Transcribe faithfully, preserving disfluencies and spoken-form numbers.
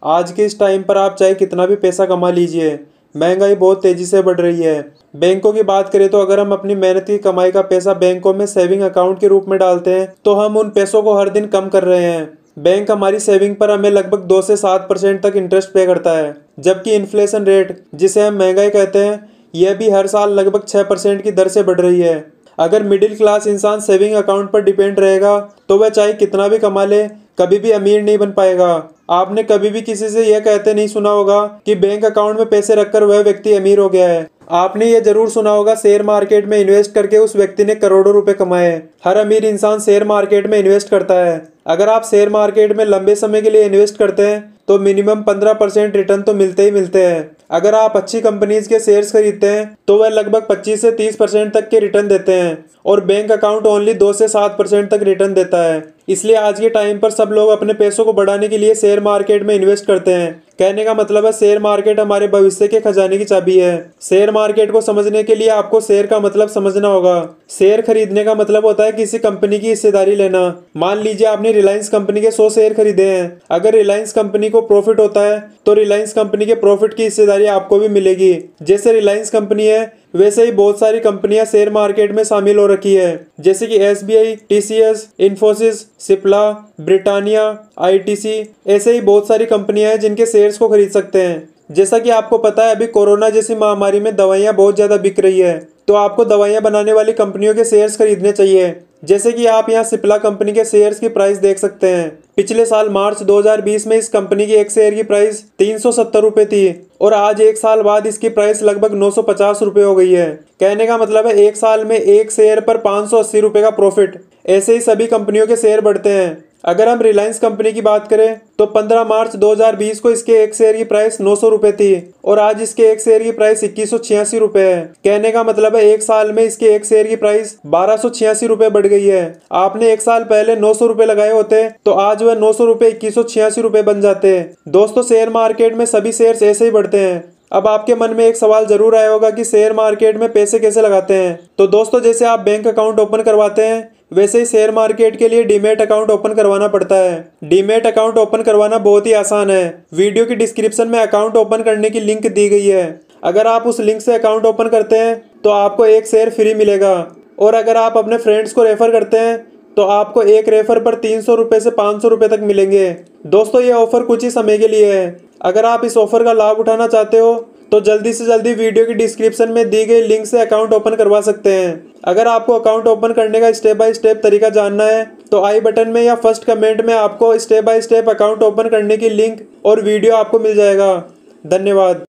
आज के इस टाइम पर आप चाहे कितना भी पैसा कमा लीजिए, महंगाई बहुत तेजी से बढ़ रही है। बैंकों की बात करें तो अगर हम अपनी मेहनत की कमाई का पैसा बैंकों में सेविंग अकाउंट के रूप में डालते हैं तो हम उन पैसों को हर दिन कम कर रहे हैं। बैंक हमारी सेविंग पर हमें लगभग दो से सात परसेंट तक इंटरेस्ट पे करता है, जबकि इन्फ्लेशन रेट, जिसे हम महंगाई कहते हैं, यह भी हर साल लगभग छह परसेंट की दर से बढ़ रही है। अगर मिडिल क्लास इंसान सेविंग अकाउंट पर डिपेंड रहेगा तो वह चाहे कितना भी कमा ले, कभी भी अमीर नहीं बन पाएगा। आपने कभी भी किसी से यह कहते नहीं सुना होगा कि बैंक अकाउंट में पैसे रखकर वह व्यक्ति अमीर हो गया है। आपने यह जरूर सुना होगा शेयर मार्केट में इन्वेस्ट करके उस व्यक्ति ने करोड़ों रुपए कमाए। हर अमीर इंसान शेयर मार्केट में इन्वेस्ट करता है। अगर आप शेयर मार्केट में लंबे समय के लिए इन्वेस्ट करते हैं तो मिनिमम पंद्रह परसेंट रिटर्न तो मिलते ही मिलते हैं। अगर आप अच्छी कंपनीज के शेयर्स खरीदते हैं तो वह लगभग पच्चीस से तीस परसेंट तक के रिटर्न देते हैं और बैंक अकाउंट ओनली दो से सात परसेंट तक रिटर्न देता है। इसलिए आज के टाइम पर सब लोग अपने पैसों को बढ़ाने के लिए शेयर मार्केट में इन्वेस्ट करते हैं। कहने का मतलब है शेयर मार्केट हमारे भविष्य के खजाने की चाबी है। शेयर मार्केट को समझने के लिए आपको शेयर का मतलब समझना होगा। शेयर खरीदने का मतलब होता है किसी कंपनी की हिस्सेदारी लेना। मान लीजिए आपने रिलायंस कंपनी के सौ शेयर खरीदे हैं। अगर रिलायंस कंपनी को प्रॉफिट होता है तो रिलायंस कंपनी के प्रॉफिट की हिस्सेदारी आपको भी मिलेगी। जैसे रिलायंस कंपनी है वैसे ही बहुत सारी कंपनियां शेयर मार्केट में शामिल हो रखी है, जैसे कि S B I, T C S, Infosys, Cipla, Britannia, I T C. ऐसे ही बहुत सारी कंपनियां हैं जिनके शेयर्स को खरीद सकते हैं। जैसा कि आपको पता है अभी कोरोना जैसी महामारी में दवाइयां बहुत ज्यादा बिक रही है, तो आपको दवाइयां बनाने वाली कंपनियों के शेयर्स खरीदने चाहिए। जैसे कि आप यहाँ सिप्ला कंपनी के शेयर्स की प्राइस देख सकते हैं। पिछले साल मार्च दो हज़ार बीस में इस कंपनी की एक शेयर की प्राइस तीन सौ सत्तर रुपए थी और आज एक साल बाद इसकी प्राइस लगभग नौ सौ पचास रुपए हो गई है। कहने का मतलब है एक साल में एक शेयर पर पाँच सौ अस्सी रुपए का प्रॉफिट। ऐसे ही सभी कंपनियों के शेयर बढ़ते हैं। अगर हम रिलायंस कंपनी की बात करें तो पंद्रह मार्च दो हज़ार बीस को इसके एक शेयर की प्राइस नौ सौ रुपए थी और आज इसके एक शेयर की प्राइस इक्कीस सौ छियासी रुपए है। कहने का मतलब है एक साल में इसके एक शेयर की प्राइस बारह सौ छियासी रुपए बढ़ गई है। आपने एक साल पहले नौ सौ रुपए लगाए होते तो आज वह नौ सौ रुपए इक्कीस सौ छियासी रुपए बन जाते। दोस्तों, शेयर मार्केट में सभी शेयर्स ऐसे ही बढ़ते हैं। अब आपके मन में एक सवाल जरूर आया होगा कि शेयर मार्केट में पैसे कैसे लगाते हैं। तो दोस्तों, जैसे आप बैंक अकाउंट ओपन करवाते हैं वैसे ही शेयर मार्केट के लिए डीमैट अकाउंट ओपन करवाना पड़ता है। डीमैट अकाउंट ओपन करवाना बहुत ही आसान है। वीडियो की डिस्क्रिप्शन में अकाउंट ओपन करने की लिंक दी गई है। अगर आप उस लिंक से अकाउंट ओपन करते हैं तो आपको एक शेयर फ्री मिलेगा और अगर आप अपने फ्रेंड्स को रेफर करते हैं तो आपको एक रेफर पर तीन सौ रुपए से पाँच सौ रुपए तक मिलेंगे। दोस्तों, ये ऑफर कुछ ही समय के लिए है। अगर आप इस ऑफर का लाभ उठाना चाहते हो तो जल्दी से जल्दी वीडियो की डिस्क्रिप्शन में दी गई लिंक से अकाउंट ओपन करवा सकते हैं। अगर आपको अकाउंट ओपन करने का स्टेप बाय स्टेप तरीका जानना है तो आई बटन में या फर्स्ट कमेंट में आपको step by step account open करने की लिंक और वीडियो आपको मिल जाएगा। धन्यवाद।